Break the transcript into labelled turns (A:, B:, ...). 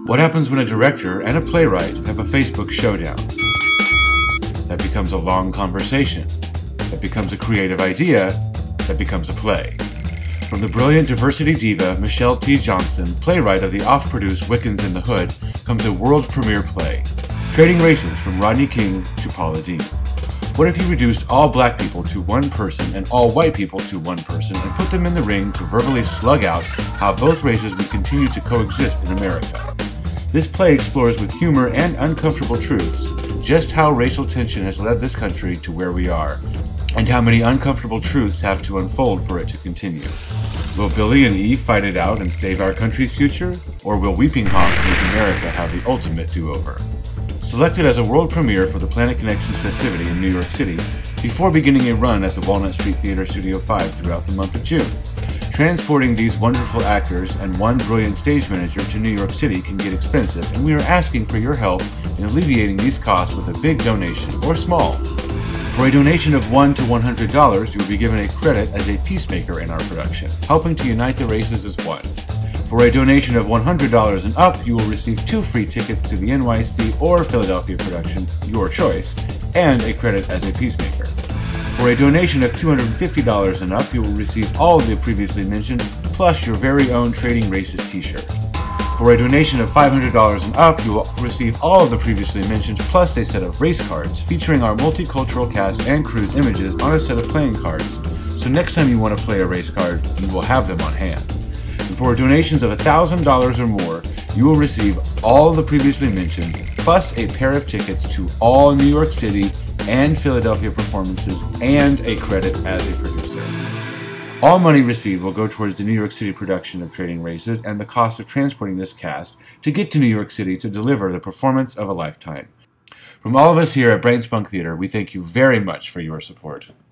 A: What happens when a director and a playwright have a Facebook showdown? That becomes a long conversation. That becomes a creative idea. That becomes a play. From the brilliant diversity diva Michelle T. Johnson, playwright of the oft-produced Wiccans in the Hood, comes a world premiere play, Trading Races from Rodney King to Paula Deen. What if you reduced all black people to one person and all white people to one person and put them in the ring to verbally slug out how both races would continue to coexist in America? This play explores with humor and uncomfortable truths just how racial tension has led this country to where we are, and how many uncomfortable truths have to unfold for it to continue. Will Billy and Eve fight it out and save our country's future? Or will Weeping Hawk make America have the ultimate do-over? Selected as a world premiere for the Planet Connections festivity in New York City, before beginning a run at the Walnut Street Theater Studio 5 throughout the month of June. Transporting these wonderful actors and one brilliant stage manager to New York City can get expensive, and we are asking for your help in alleviating these costs with a big donation, or small. For a donation of $1 to $100, you will be given a credit as a peacemaker in our production, helping to unite the races as one. For a donation of $100 and up, you will receive 2 free tickets to the NYC or Philadelphia production, your choice, and a credit as a peacemaker. For a donation of $250 and up, you will receive all of the previously mentioned, plus your very own Trading Races t-shirt. For a donation of $500 and up, you will receive all of the previously mentioned, plus a set of race cards featuring our multicultural cast and crew's images on a set of playing cards. So next time you want to play a race card, you will have them on hand. And for donations of $1,000 or more, you will receive all of the previously mentioned, plus a pair of tickets to all New York City and Philadelphia performances and a credit as a producer. All money received will go towards the New York City production of Trading Races and the cost of transporting this cast to get to New York City to deliver the performance of a lifetime. From all of us here at Brainspunk Theater, we thank you very much for your support.